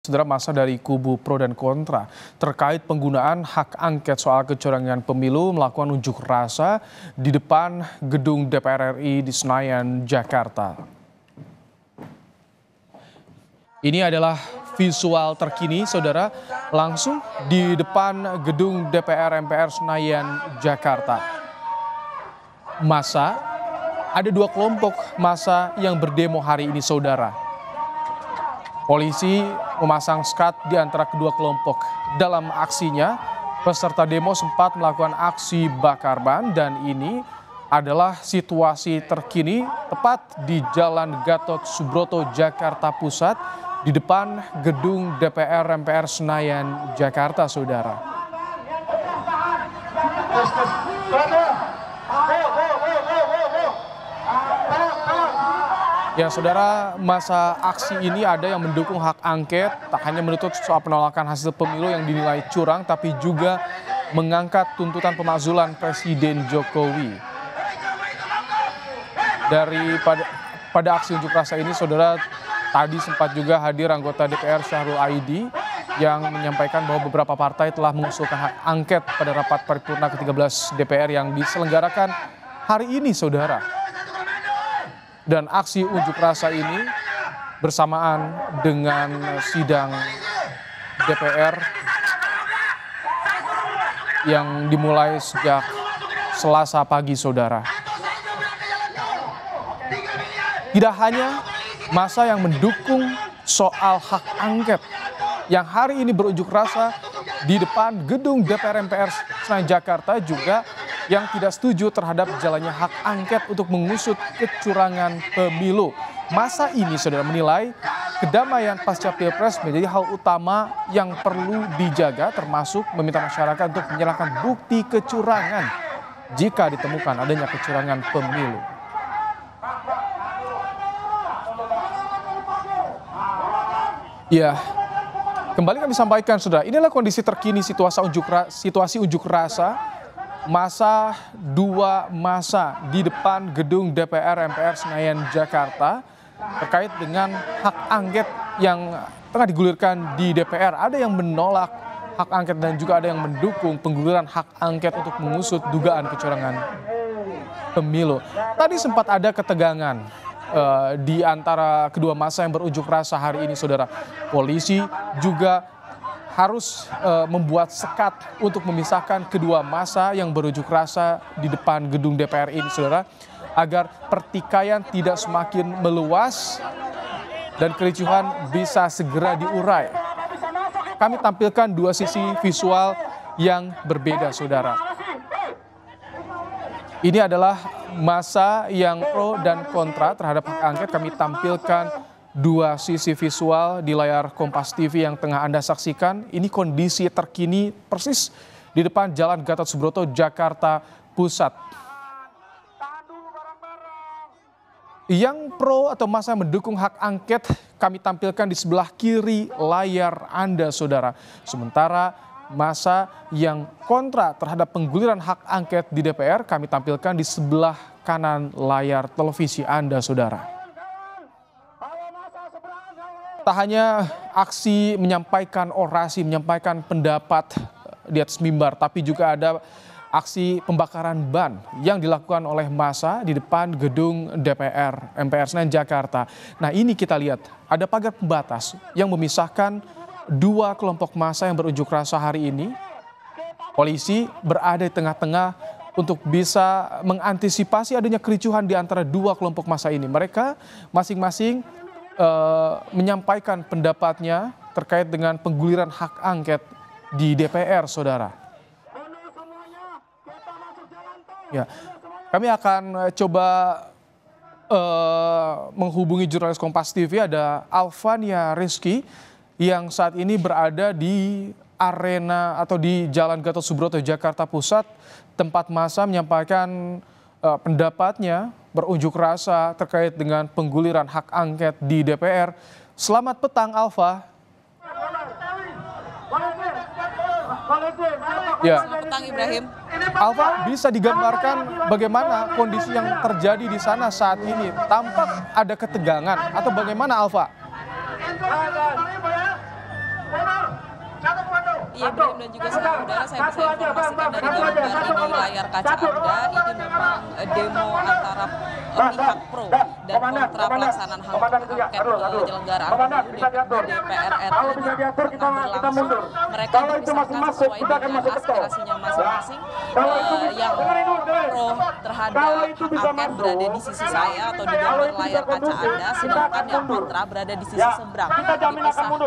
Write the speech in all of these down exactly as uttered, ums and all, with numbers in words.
Saudara, masa dari kubu pro dan kontra terkait penggunaan hak angket soal kecurangan pemilu melakukan unjuk rasa di depan gedung D P R R I di Senayan, Jakarta. Ini adalah visual terkini, saudara, langsung di depan gedung D P R M P R Senayan, Jakarta. Masa, ada dua kelompok masa yang berdemo hari ini, saudara. Polisi memasang skat di antara kedua kelompok. Dalam aksinya, peserta demo sempat melakukan aksi bakar ban dan ini adalah situasi terkini tepat di Jalan Gatot Subroto, Jakarta Pusat di depan gedung D P R M P R Senayan, Jakarta, saudara. Ya, saudara, masa aksi ini ada yang mendukung hak angket, tak hanya menuntut soal penolakan hasil pemilu yang dinilai curang, tapi juga mengangkat tuntutan pemakzulan Presiden Jokowi. Dari pada, pada aksi unjuk rasa ini, saudara, tadi sempat juga hadir anggota D P R Syahrul Aidi yang menyampaikan bahwa beberapa partai telah mengusulkan hak angket pada rapat paripurna ke tiga belas D P R yang diselenggarakan hari ini, saudara. Dan aksi unjuk rasa ini bersamaan dengan sidang D P R yang dimulai sejak Selasa pagi, saudara. Tidak hanya massa yang mendukung soal hak angket yang hari ini berunjuk rasa di depan gedung D P R M P R Senayan, Jakarta, juga yang tidak setuju terhadap jalannya hak angket untuk mengusut kecurangan pemilu. Masa ini, saudara, menilai kedamaian pasca Pilpres menjadi hal utama yang perlu dijaga, termasuk meminta masyarakat untuk menyerahkan bukti kecurangan jika ditemukan adanya kecurangan pemilu. Ya, kembali kami sampaikan, saudara, inilah kondisi terkini situasi unjuk rasa, situasi unjuk rasa masa dua masa di depan gedung D P R M P R Senayan, Jakarta terkait dengan hak angket yang tengah digulirkan di D P R. Ada yang menolak hak angket dan juga ada yang mendukung pengguliran hak angket untuk mengusut dugaan kecurangan pemilu. Tadi sempat ada ketegangan uh, di antara kedua masa yang berunjuk rasa hari ini, saudara. Polisi juga harus uh, membuat sekat untuk memisahkan kedua massa yang berunjuk rasa di depan gedung D P R ini, saudara, agar pertikaian tidak semakin meluas dan kericuhan bisa segera diurai. Kami tampilkan dua sisi visual yang berbeda, saudara. Ini adalah massa yang pro dan kontra terhadap hak angket. Kami tampilkan dua sisi visual di layar Kompas T V yang tengah Anda saksikan. Ini kondisi terkini persis di depan Jalan Gatot Subroto, Jakarta Pusat. Yang pro atau massa mendukung hak angket kami tampilkan di sebelah kiri layar Anda, saudara. Sementara massa yang kontra terhadap pengguliran hak angket di D P R kami tampilkan di sebelah kanan layar televisi Anda, saudara. Tak hanya aksi menyampaikan orasi, menyampaikan pendapat di atas mimbar, tapi juga ada aksi pembakaran ban yang dilakukan oleh massa di depan gedung D P R M P R Senayan, Jakarta. Nah, ini kita lihat ada pagar pembatas yang memisahkan dua kelompok massa yang berunjuk rasa hari ini. Polisi berada di tengah-tengah untuk bisa mengantisipasi adanya kericuhan di antara dua kelompok massa ini. Mereka masing-masing Uh, menyampaikan pendapatnya terkait dengan pengguliran hak angket di D P R, saudara. Ya, kami akan coba uh, menghubungi jurnalis Kompas T V, ada Alvania Rizky yang saat ini berada di arena atau di Jalan Gatot Subroto, Jakarta Pusat, tempat massa menyampaikan uh, pendapatnya berunjuk rasa terkait dengan pengguliran hak angket di D P R. Selamat petang, Alfa. Ya. Selamat petang, Ibrahim. Alfa, bisa digambarkan bagaimana kondisi yang terjadi di sana saat ini? Tampak ada ketegangan atau bagaimana, Alfa? Ya, Ibrahim dan juga saudara, saya bisa informasikan dari gambar di layar kaca Anda, ini memang demo antara pihak pro dan kontra pelaksanaan hak angket penyelenggaraan pemilu D P R R I tengah berlangsung. Mereka berpisahkan sesuai dengan aspirasinya masing-masing. Uh, yang pro terhadap hak angket berada di sisi saya atau di gambar layar kaca Anda, sedangkan yang kontra berada di sisi seberang, dipisahkan oleh uh,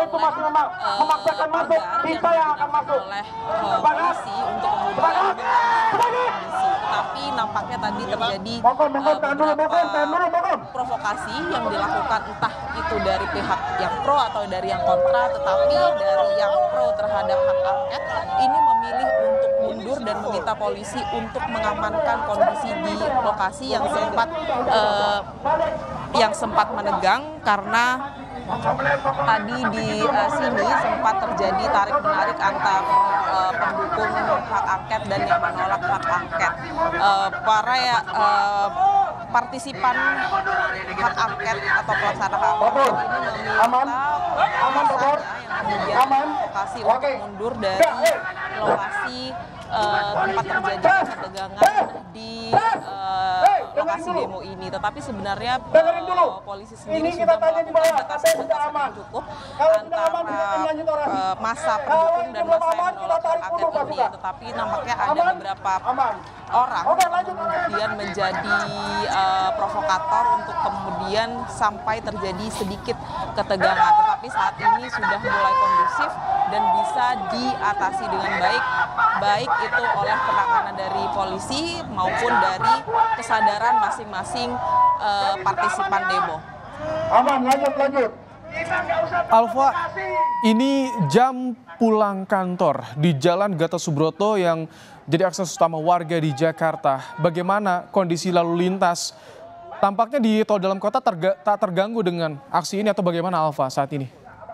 pagar yang digunakan oleh uh, polisi untuk kemudian kondisi. Tapi nampaknya tadi terjadi uh, beberapa provokasi yang dilakukan entah itu dari pihak yang pro atau dari yang kontra, tetapi dari yang pro terhadap hak angket ini memilih untuk mundur dan meminta polisi untuk mengamankan kondisi di lokasi yang sempat uh, yang sempat menegang karena tadi di uh, sini sempat terjadi tarik menarik antar uh, pendukung hak angket dan yang menolak hak angket. Uh, para ya, uh, partisipan hak angket atau pelaksana hak angket ini meminta masanya yang kemudian lokasi untuk mundur dari lokasi uh, tempat terjadi ketegangan di uh, lokasi demo ini. Tetapi sebenarnya uh, polisi sendiri sudah melakukan batasan-batasan yang cukup antara uh, massa pendukung dan massa yang menolak hak angket ini. Tetapi nampaknya ada beberapa orang yang kemudian menjadi uh, provokator untuk kemudian sampai terjadi sedikit ketegangan. Tetapi saat ini sudah mulai kondusif dan bisa diatasi dengan baik, baik itu oleh penanganan dari polisi maupun dari kesadaran masing-masing uh, partisipan demo. Aman, lanjut, lanjut. Alfa, ini jam pulang kantor di Jalan Gatot Subroto yang jadi akses utama warga di Jakarta. Bagaimana kondisi lalu lintas? Tampaknya di tol dalam kota terga, tak terganggu dengan aksi ini atau bagaimana Alfa saat ini?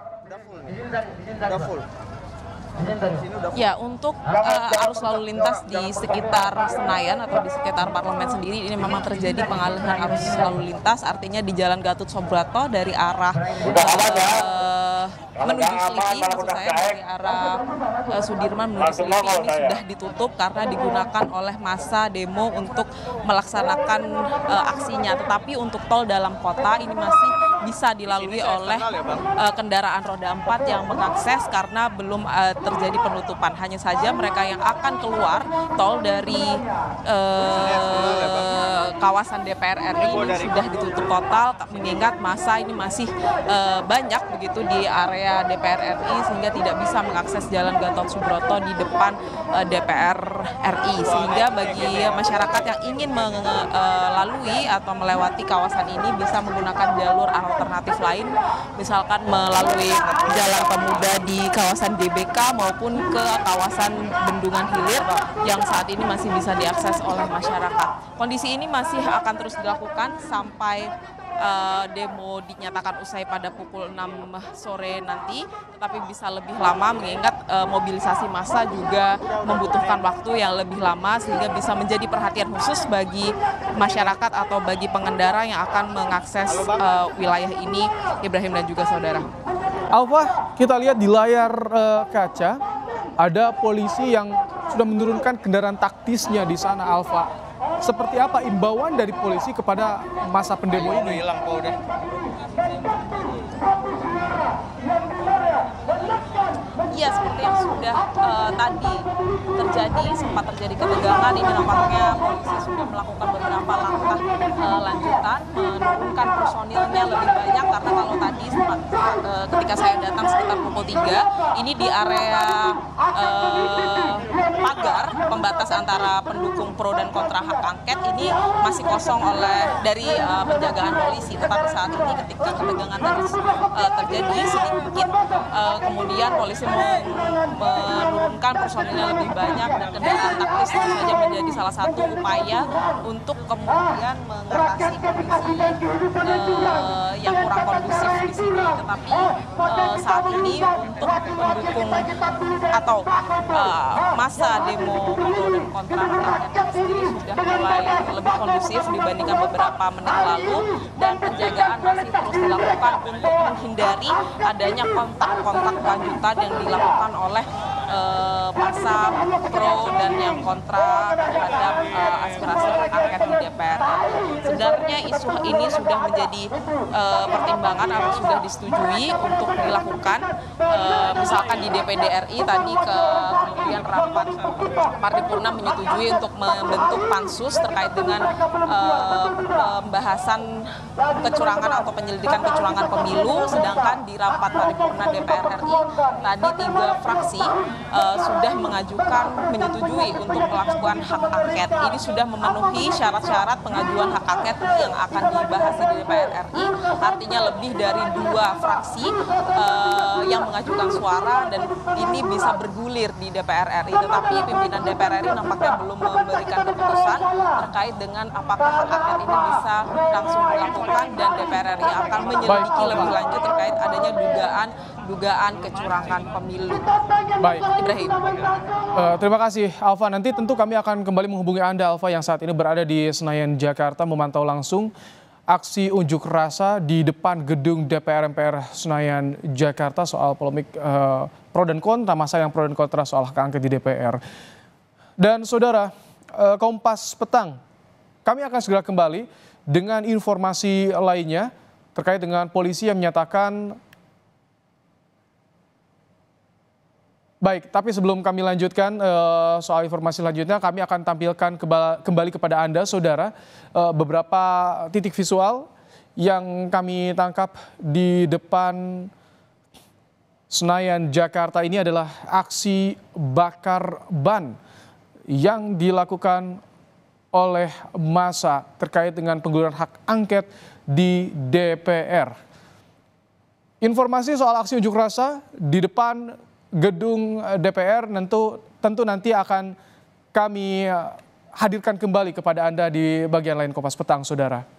Udah full. Ya, untuk uh, arus lalu lintas di sekitar Senayan atau di sekitar parlemen sendiri ini memang terjadi pengalihan arus lalu lintas, artinya di Jalan Gatot Subroto dari arah uh, menuju Selipi, maksud saya dari arah uh, Sudirman menuju Selipi ini sudah ditutup karena digunakan oleh massa demo untuk melaksanakan uh, aksinya. Tetapi untuk tol dalam kota ini masih bisa dilalui oleh uh, kendaraan roda empat yang mengakses karena belum uh, terjadi penutupan. Hanya saja mereka yang akan keluar tol dari uh, kawasan D P R R I ini sudah ditutup total, mengingat massa ini masih uh, banyak begitu di area D P R R I sehingga tidak bisa mengakses Jalan Gatot Subroto di depan uh, D P R R I. Sehingga bagi masyarakat yang ingin melalui atau melewati kawasan ini bisa menggunakan jalur alternatif lain, misalkan melalui Jalan Pemuda di kawasan D B K maupun ke kawasan Bendungan Hilir yang saat ini masih bisa diakses oleh masyarakat. Kondisi ini masih akan terus dilakukan sampai uh, demo dinyatakan usai pada pukul enam sore nanti, tetapi bisa lebih lama mengingat uh, mobilisasi massa juga membutuhkan waktu yang lebih lama sehingga bisa menjadi perhatian khusus bagi masyarakat atau bagi pengendara yang akan mengakses uh, wilayah ini, Ibrahim dan juga saudara. Alfa, kita lihat di layar uh, kaca ada polisi yang sudah menurunkan kendaraan taktisnya di sana, Alfa. Seperti apa imbauan dari polisi kepada massa pendemo ini? Hilang kok udah. Iya, seperti yang sudah uh, tadi terjadi, sempat terjadi ketegangan. Ini nampaknya polisi sudah melakukan beberapa langkah uh, lanjutan, menurunkan personilnya lebih banyak karena kalau tadi sempat, uh, ketika saya datang sekitar pukul tiga, ini di area uh, pagar pembatas antara pendukung pro dan kontra hak angket ini masih kosong oleh dari uh, penjagaan polisi. Tetapi saat ini ketika ketegangan terus uh, terjadi sedikit, uh, kemudian polisi menurunkan personilnya lebih banyak dan kendaraan taktis tentu saja menjadi salah satu upaya untuk kemudian mengatasi kondisi uh, yang kurang kondusif di sini. Tetapi uh, saat ini untuk mendukung atau uh, massa demo pro dan kontra hak sendiri sudah mulai lebih kondusif dibandingkan beberapa menit lalu, dan penjagaan masih terus dilakukan untuk menghindari adanya kontak kontak lanjutan yang dilakukan oleh uh, masa pro dan yang kontra terhadap uh, aspirasi hak angket di D P R R I. Sebenarnya isu ini sudah menjadi uh, pertimbangan atau sudah disetujui untuk dilakukan, uh, misalkan di D P D R I tadi ke kemudian rapat paripurna menyetujui untuk membentuk pansus terkait dengan uh, pembahasan kecurangan atau penyelidikan kecurangan pemilu, sedangkan di rapat paripurna D P R R I tadi tiga fraksi uh, sudah mengajukan menyetujui untuk melakukan hak angket. Ini sudah memenuhi syarat-syarat pengajuan hak angket yang akan dibahas di D P R R I, artinya lebih dari dua fraksi uh, yang mengajukan suara dan ini bisa bergulir di D P R R I. Tetapi pimpinan D P R R I nampaknya belum memberikan keputusan terkait dengan apakah hak angket ini bisa langsung dilakukan dan D P R R I akan menyelidiki lebih lanjut terkait adanya dugaan dugaan kecurangan pemilu. Baik, Ibrahim. Uh, terima kasih Alfa. Nanti tentu kami akan kembali menghubungi Anda Alfa yang saat ini berada di Senayan, Jakarta, memantau langsung aksi unjuk rasa di depan gedung D P R M P R Senayan, Jakarta soal polemik uh, pro dan kontra, masa yang pro dan kontra soal hak angket di D P R. Dan saudara, uh, Kompas Petang, kami akan segera kembali dengan informasi lainnya terkait dengan polisi yang menyatakan. Baik, tapi sebelum kami lanjutkan uh, soal informasi selanjutnya, kami akan tampilkan kembali kepada Anda, saudara, uh, beberapa titik visual yang kami tangkap di depan Senayan, Jakarta. Ini adalah aksi bakar ban yang dilakukan oleh massa terkait dengan pengguliran hak angket di D P R. Informasi soal aksi unjuk rasa di depan gedung D P R tentu, tentu nanti akan kami hadirkan kembali kepada Anda di bagian lain Kompas Petang, saudara.